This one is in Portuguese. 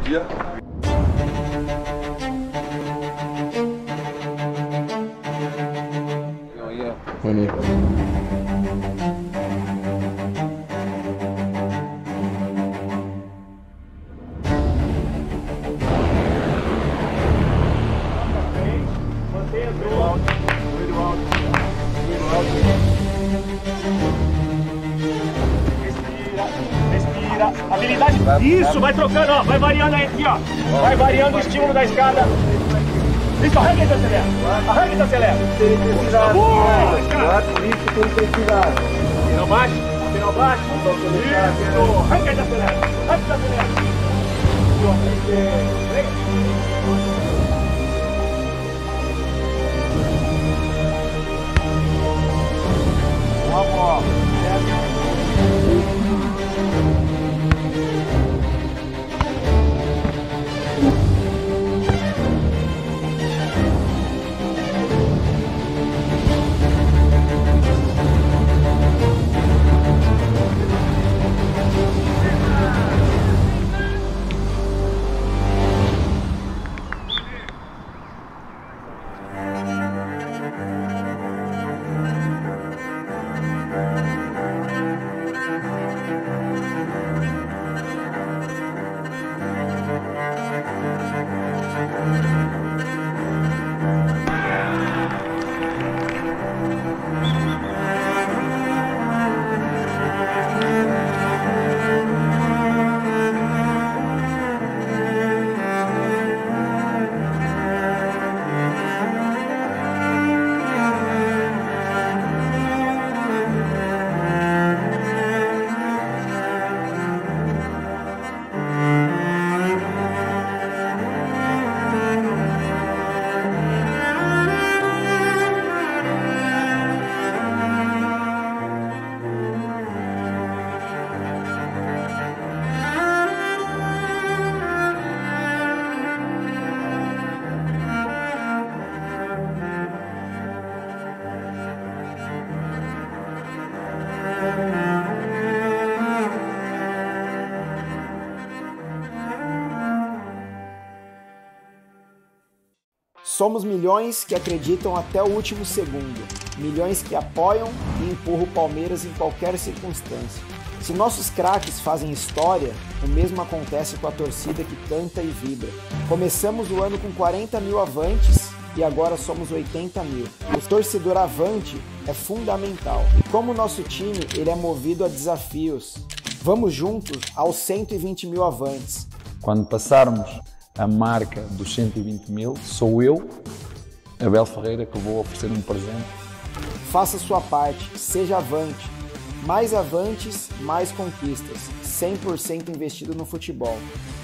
dia. Bonito. Respira. Habilidade. Isso, vai trocando, ó. Vai variando aí aqui, ó. Vai variando o estímulo da escada. Isso, arranca e desacelera. Arranca e desacelera. Isso com intensidade. Final baixo. Final baixo. Isso. Arranca e desacelera. Arranca e desacelera. Vamos. Somos milhões que acreditam até o último segundo, milhões que apoiam e empurram o Palmeiras em qualquer circunstância. Se nossos craques fazem história, o mesmo acontece com a torcida que canta e vibra. Começamos o ano com 40 mil avantes e agora somos 80 mil. O torcedor avante é fundamental e como o nosso time ele é movido a desafios. Vamos juntos aos 120 mil avantes. Quando passarmos a marca dos 120 mil, sou eu, Abel Ferreira, que vou oferecer um presente. Faça sua parte, seja avante. Mais avantes, mais conquistas. 100% investido no futebol.